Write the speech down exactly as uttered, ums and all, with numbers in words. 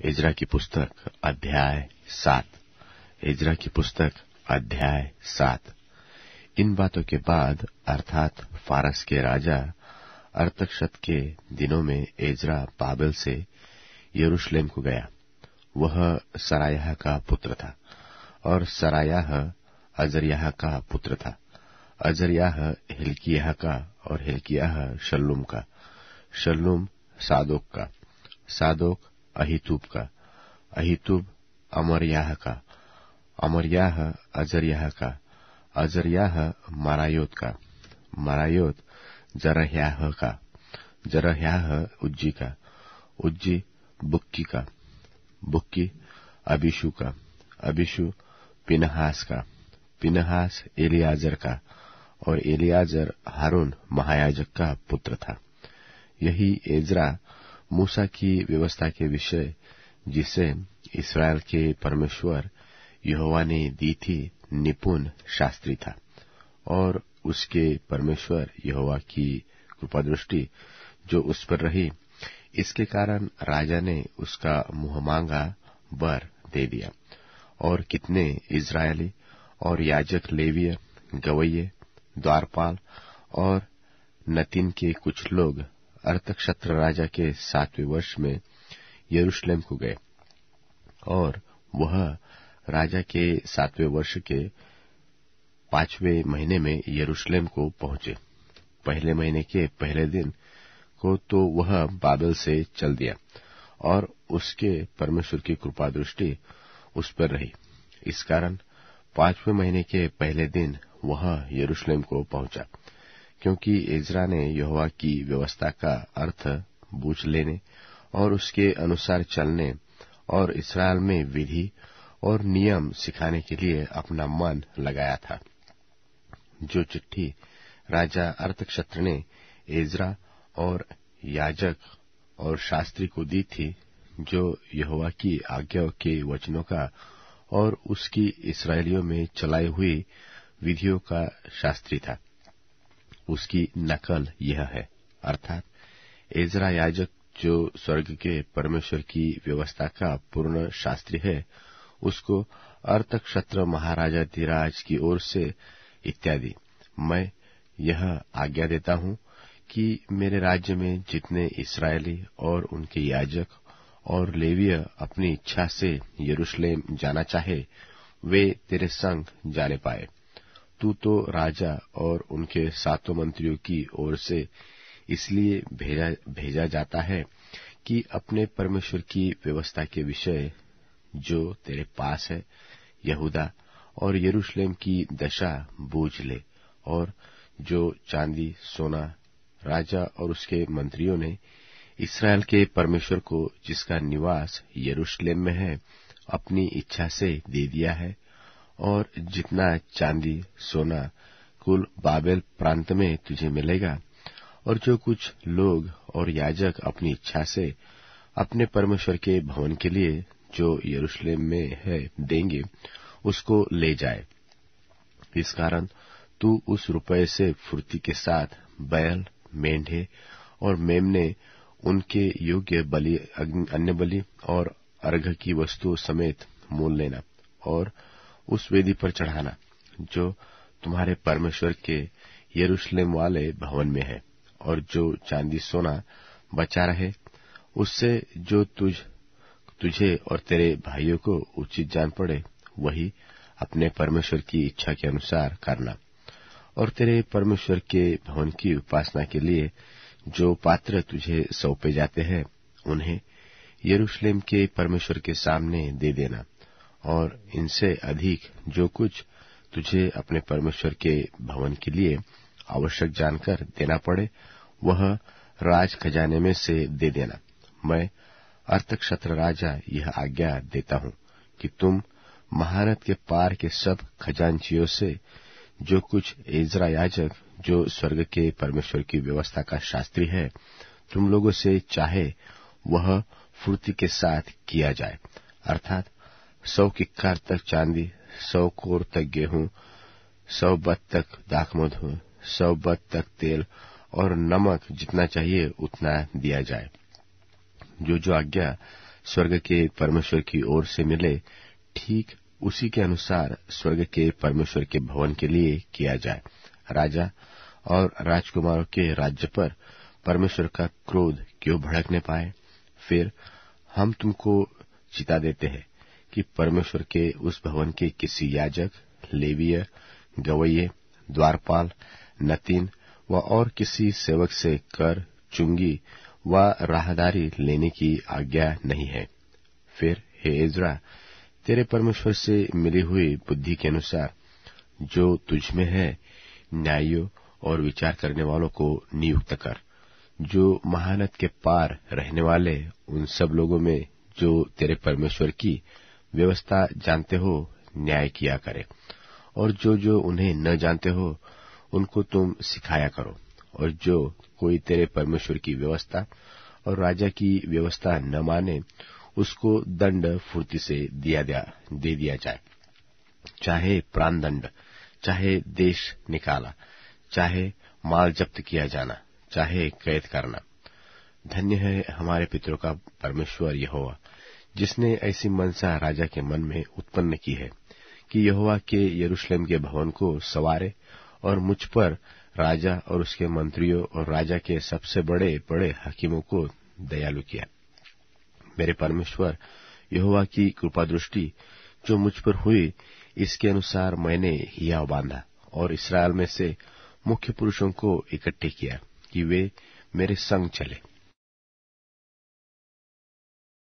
Ezra की पुस्तक अध्याय सात। एजरा की पुस्तक अध्याय सात। इन बातों के बाद अर्थात फारस के राजा अरतक्षत के दिनों में एजरा बाबेल से यरूशलेम को गया। वह सरायाह का पुत्र था और सरायाह अजर्याह का पुत्र था। अजर्याह हिल्किय्याह का और हिल्किय्याह शल्लूम का, शल्लूम सादोक का, सादोक अहीतूब का, अहीतूब अमर्याह का, अमर्याह अजर्याह का, अजर्याह मरायोत का, मरायोत जरह्याह का, जरह्याह उज्जी का, उज्जी बुक्की का, बुक्की अबीशू का, अबीशू पिनहास का, पिनहास एलियाजर का, और एलियाजर हारून महायाजक का पुत्र था। यही एजरा मूसा की व्यवस्था के विषय जिसे इस्राएल के परमेश्वर यहोवा ने दी थी निपुण शास्त्री था। और उसके परमेश्वर यहोवा की कृपा दृष्टि जो उस पर रही, इसके कारण राजा ने उसका मुंह मांगा वर दे दिया। और कितने इस्राएली और याजक, लेवीय, गवैये, द्वारपाल और नतीन के कुछ लोग अरतक्षत्र राजा के सातवें वर्ष में यरूशलेम को गए। और वह राजा के सातवें वर्ष के पांचवें महीने में यरूशलेम को पहुंचे। पहले महीने के पहले दिन को तो वह बाबेल से चल दिया और उसके परमेश्वर की कृपा दृष्टि उस पर रही। इस कारण पांचवें महीने के पहले दिन वह यरूशलेम को पहुंचा, क्योंकि एजरा ने यहोवा की व्यवस्था का अर्थ बूझ लेने और उसके अनुसार चलने और इस्राएल में विधि और नियम सिखाने के लिए अपना मन लगाया था। जो चिट्ठी राजा अरतक्षत्र ने एजरा और याजक और शास्त्री को दी थी, जो यहोवा की आज्ञा के वचनों का और उसकी इस्राएलियों में चलाई हुई विधियों का शास्त्री था, उसकी नकल यह है। अर्थात एजरा याजक जो स्वर्ग के परमेश्वर की व्यवस्था का पूर्ण शास्त्री है, उसको अरतक्षत्र महाराजा धीराज की ओर से इत्यादि मैं यह आज्ञा देता हूं कि मेरे राज्य में जितने इस्राएली और उनके याजक और लेवीय अपनी इच्छा से यरूशलेम जाना चाहे, वे तेरे संग जाने पाए। तू तो राजा और उनके सातों मंत्रियों की ओर से इसलिए भेजा भेजा जाता है कि अपने परमेश्वर की व्यवस्था के विषय जो तेरे पास है, यहूदा और यरूशलेम की दशा बूझ ले। और जो चांदी सोना राजा और उसके मंत्रियों ने इस्राएल के परमेश्वर को, जिसका निवास यरूशलेम में है, अपनी इच्छा से दे दिया है, और जितना चांदी सोना कुल बाबेल प्रांत में तुझे मिलेगा, और जो कुछ लोग और याजक अपनी इच्छा से अपने परमेश्वर के भवन के लिए जो यरूशलेम में है देंगे, उसको ले जाए। इस कारण तू उस रुपये से फुर्ती के साथ बैल, मेंढे और मेमने, उनके योग्य बलि, अन्य बलि और अर्घ की वस्तु समेत मोल लेना और उस वेदी पर चढ़ाना जो तुम्हारे परमेश्वर के यरूशलेम वाले भवन में है। और जो चांदी सोना बचा रहे, उससे जो तुझ तुझे और तेरे भाइयों को उचित जान पड़े, वही अपने परमेश्वर की इच्छा के अनुसार करना। और तेरे परमेश्वर के भवन की उपासना के लिए जो पात्र तुझे सौंपे जाते हैं, उन्हें यरूशलेम के परमेश्वर के सामने दे देना। और इनसे अधिक जो कुछ तुझे अपने परमेश्वर के भवन के लिए आवश्यक जानकर देना पड़े, वह राज खजाने में से दे देना। मैं अरतक्षत्र राजा यह आज्ञा देता हूं कि तुम महानद के पार के सब खजांचियों से जो कुछ एजरा याजक, जो स्वर्ग के परमेश्वर की व्यवस्था का शास्त्री है, तुम लोगों से चाहे, वह फुर्ती के साथ किया जाए। अर्थात सौ किक्कार तक चांदी, सौ कोर तक गेहूं, सौ बत तक दाखमधु, सौ बत तक तेल और नमक जितना चाहिए उतना दिया जाए। जो जो आज्ञा स्वर्ग के परमेश्वर की ओर से मिले, ठीक उसी के अनुसार स्वर्ग के परमेश्वर के भवन के लिए किया जाए। राजा और राजकुमारों के राज्य पर परमेश्वर का क्रोध क्यों भड़कने पाए? फिर हम तुमको चिता देते हैं कि परमेश्वर के उस भवन के किसी याजक, लेवीय, गवैये, द्वारपाल, नतीन व और किसी सेवक से कर, चुंगी व राहदारी लेने की आज्ञा नहीं है। फिर हे एज्रा, तेरे परमेश्वर से मिली हुई बुद्धि के अनुसार जो तुझ में है, न्यायियों और विचार करने वालों को नियुक्त कर, जो महानत के पार रहने वाले उन सब लोगों में जो तेरे परमेश्वर की व्यवस्था जानते हो न्याय किया करे, और जो जो उन्हें न जानते हो उनको तुम सिखाया करो, और जो कोई तेरे परमेश्वर की व्यवस्था और राजा की व्यवस्था न माने उसको दंड फुर्ती से दिया दिया दे दिया जाए, चाहे प्राण दंड, चाहे देश निकाला, चाहे माल जब्त किया जाना, चाहे कैद करना। धन्य है हमारे पितरों का परमेश्वर यहोवा, जिसने ऐसी मनसा राजा के मन में उत्पन्न की है कि यहोवा के यरूशलेम के भवन को सवारे, और मुझ पर राजा और उसके मंत्रियों और राजा के सबसे बड़े बड़े हकीमों को दयालु किया। मेरे परमेश्वर यहोवा की कृपा दृष्टि जो मुझ पर हुई, इसके अनुसार मैंने हियाव बांधा और इस्राएल में से मुख्य पुरुषों को इकट्ठे किया कि वे मेरे संग चले।